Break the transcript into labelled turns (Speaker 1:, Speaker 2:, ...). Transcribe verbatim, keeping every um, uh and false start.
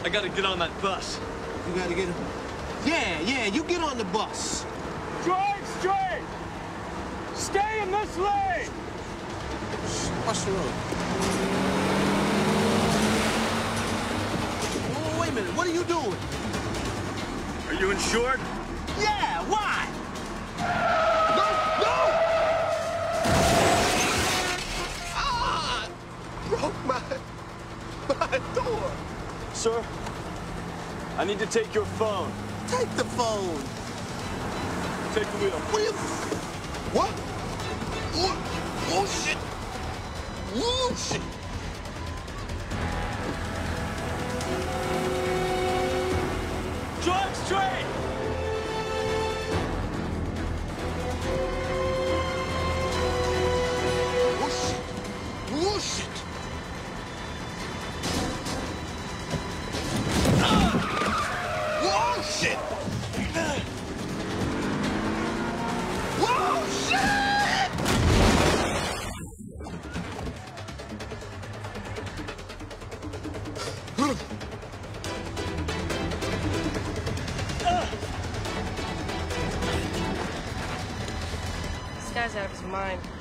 Speaker 1: I gotta get on that bus.
Speaker 2: You gotta get... Yeah, yeah, you get on the bus.
Speaker 3: Drive straight! Stay in this lane!
Speaker 2: What's the road? Oh, wait a minute, what are you doing?
Speaker 1: Are you insured?
Speaker 2: Yeah, why? No, no! Ah! Broke my... my door.
Speaker 1: Sir, I need to take your phone.
Speaker 2: Take the phone.
Speaker 1: Take the wheel.
Speaker 2: Wheel? What? What? Oh, shit. Oh, shit.
Speaker 1: Drive straight!
Speaker 2: Oh, shit. Oh, shit. Ah! Oh, shit. Whoa, shit!
Speaker 4: This guy's out of his mind.